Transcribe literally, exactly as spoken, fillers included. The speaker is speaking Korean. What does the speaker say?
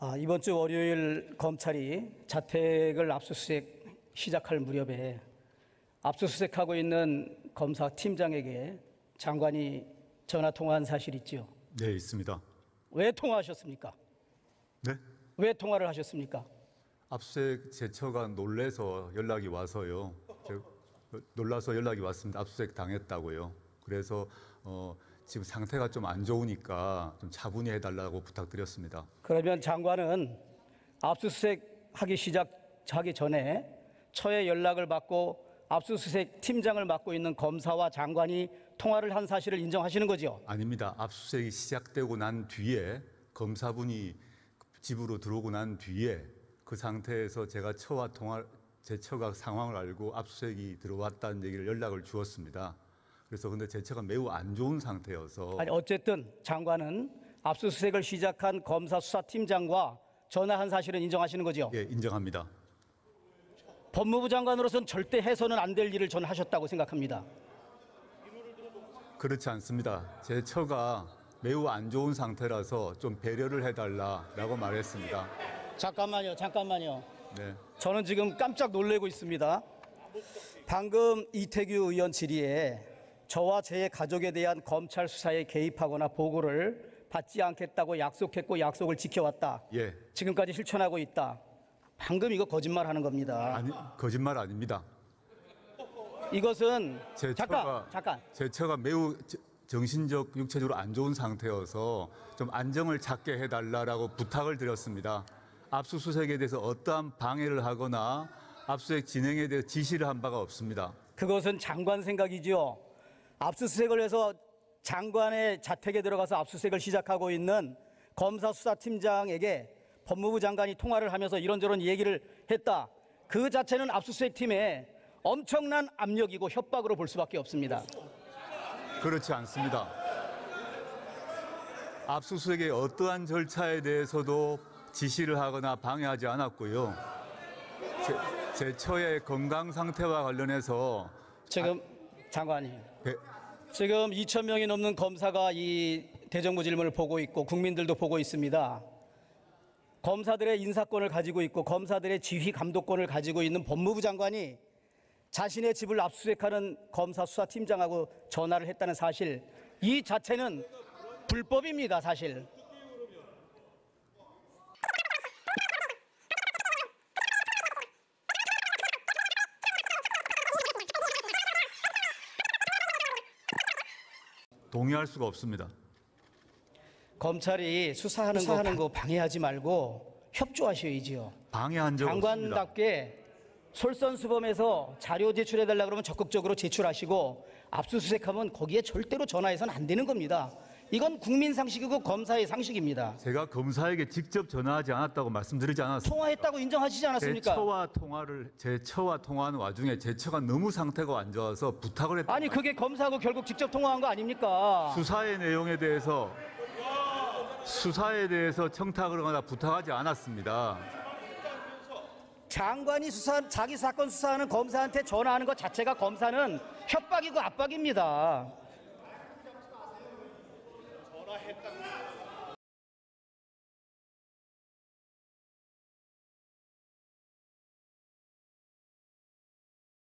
아, 이번 주 월요일 검찰이 자택을 압수수색 시작할 무렵에 압수수색하고 있는 검사팀장에게 장관이 전화 통화한 사실 있지요? 네, 있습니다. 왜 통화하셨습니까? 네? 왜 통화를 하셨습니까? 압수수색 제처가 놀래서 연락이 와서요. 제가 놀라서 연락이 왔습니다. 압수수색 당했다고요. 그래서 어, 지금 상태가 좀 안 좋으니까 좀 차분히 해달라고 부탁드렸습니다. 그러면 장관은 압수수색 하기 시작하기 전에 처에 연락을 받고 압수수색 팀장을 맡고 있는 검사와 장관이 통화를 한 사실을 인정하시는 거죠? 아닙니다. 압수수색이 시작되고 난 뒤에 검사분이 집으로 들어오고 난 뒤에 그 상태에서 제가 처와 통화, 제 처가 상황을 알고 압수수색이 들어왔다는 얘기를 연락을 주었습니다. 그래서 근데 제 처가 매우 안 좋은 상태여서. 아니, 어쨌든 장관은 압수수색을 시작한 검사 수사팀장과 전화한 사실은 인정하시는 거죠? 예, 인정합니다. 법무부 장관으로서는 절대 해서는 안 될 일을 저는 하셨다고 생각합니다. 그렇지 않습니다. 제 처가 매우 안 좋은 상태라서 좀 배려를 해달라라고 말했습니다. 잠깐만요, 잠깐만요. 네. 저는 지금 깜짝 놀래고 있습니다. 방금 이태규 의원 질의에 저와 제 가족에 대한 검찰 수사에 개입하거나 보고를 받지 않겠다고 약속했고 약속을 지켜왔다. 예. 지금까지 실천하고 있다. 방금 이거 거짓말하는 겁니다. 아니, 거짓말 아닙니다. 이것은 제 잠깐, 처가, 잠깐. 제 처가 매우 정신적, 육체적으로 안 좋은 상태여서 좀 안정을 찾게 해달라고 부탁을 드렸습니다. 압수수색에 대해서 어떠한 방해를 하거나 압수수색 진행에 대해 지시를 한 바가 없습니다. 그것은 장관 생각이지요. 압수수색을 해서 장관의 자택에 들어가서 압수수색을 시작하고 있는 검사 수사팀장에게 법무부 장관이 통화를 하면서 이런저런 얘기를 했다. 그 자체는 압수수색 팀에 엄청난 압력이고 협박으로 볼 수밖에 없습니다. 그렇지 않습니다. 압수수색의 어떠한 절차에 대해서도 지시를 하거나 방해하지 않았고요. 제, 제 처의 건강 상태와 관련해서 지금 아, 장관님, 배, 지금 이천 명이 넘는 검사가 이 대정부 질문을 보고 있고 국민들도 보고 있습니다. 검사들의 인사권을 가지고 있고 검사들의 지휘 감독권을 가지고 있는 법무부 장관이 자신의 집을 압수수색하는 검사 수사팀장하고 전화를 했다는 사실, 이 자체는 불법입니다, 사실. 동의할 수가 없습니다. 검찰이 수사하는, 수사하는 거, 거 방해하지 말고 협조하셔야지요. 방해한 적 없습니다. 장관답게 솔선수범해서 자료 제출해달라 그러면 적극적으로 제출하시고 압수수색하면 거기에 절대로 전화해서는 안 되는 겁니다. 이건 국민 상식이고 검사의 상식입니다. 제가 검사에게 직접 전화하지 않았다고 말씀드리지 않았습니다. 통화했다고 인정하시지 않았습니까? 제 처와 통화를 제 처와 통화하는 와중에 제 처가 너무 상태가 안 좋아서 부탁을 했다. 아니 그게 검사하고 결국 직접 통화한 거 아닙니까? 수사의 내용에 대해서 수사에 대해서 청탁을 하거나 부탁하지 않았습니다. 장관이 수사, 자기 사건 수사하는 검사한테 전화하는 것 자체가 검사는 협박이고 압박입니다. 전화했다.